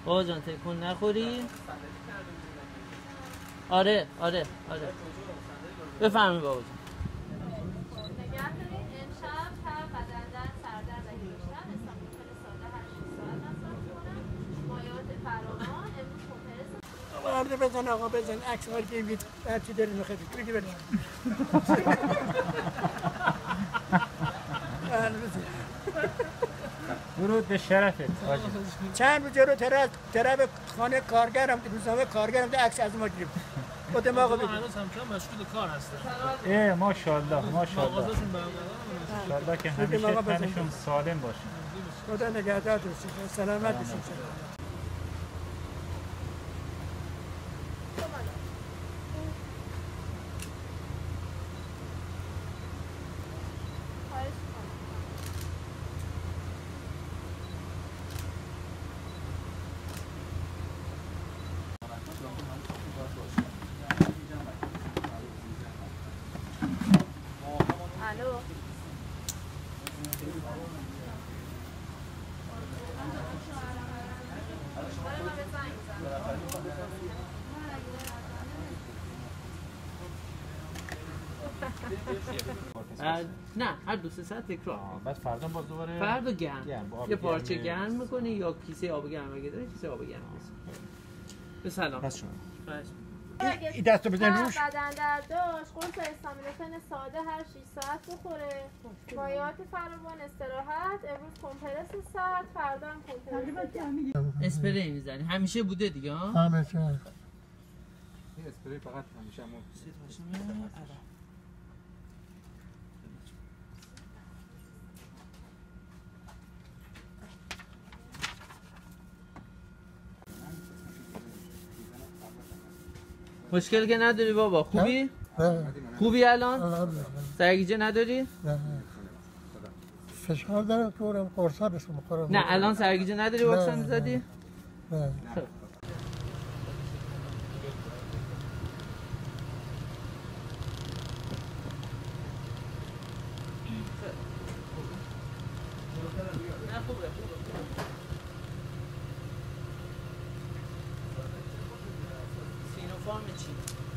بابا جان تکون نخوری. آره بفرمایید بابا جان. نگه دارید امشب تب بدندرد سردرد اگه داشتن استامینوفل ساده 8 ساعت مصرف کنن. مایعات فراوان امروز کمپرس آره بزن آقا بزن عکس هایی که بید هرچی داری میخواد بگی برش درود به شرفت حاجی. چند روز جلو طرف خانه کارگرم روزنامه کارگرم عکس از ما گرفت خودم آقا بگید هنوز همچنان مشغول کار هستن. ماشاءالله مغازه‌شون برقراره. انشالله که همیشه تنشون سالم باشه. خدا نگهدار باشید سلامت باشید. الو نه هر 2-3 ساعت تکرار. بعد فردا باز دوباره فردا گرم یه پارچه گرم میکنی یا کیسه آب گرم اگه داری کیسه آب گرم به سلام. بس شما این دستو بزن روش. بدندرد داشت قرص استامینوفن ساده هر 6 ساعت بخوره. مایعات فراوان استراحت. امروز کمپرس سرد فردا هم کمپرس اسپری میزنی همیشه بوده دیگه ها؟ همیشه این اسپری فقط همیشه مشکل که نداری بابا خوبی؟ نه خوبی الان؟ سرگیجه نداری؟ نه فشار دارم که برم قرصا بشم بخورم. نه الان سرگیجه نداری واکسن زدی؟ نه سینوفارم چی؟